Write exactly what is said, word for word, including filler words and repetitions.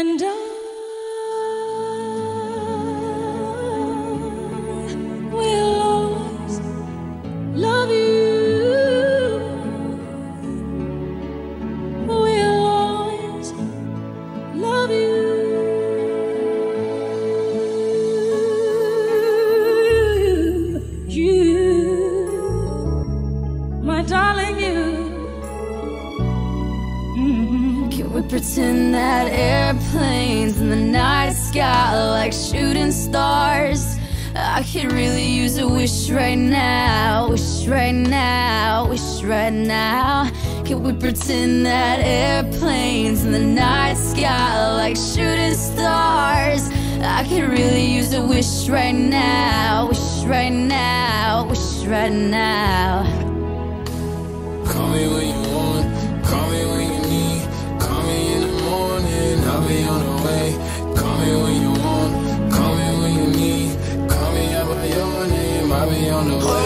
And I will always love you. Will always love you. You, my darling, you. Can we pretend that airplanes in the night sky are like shooting stars? I could really use a wish right now, wish right now, wish right now. Can we pretend that airplanes in the night sky are like shooting stars? I could really use a wish right now, wish right now, wish right now. Call me when you want, call me when you need. Call me in the morning, I'll be on the way. Call me when you want, call me when you need. Call me out by your name, I'll be on the way.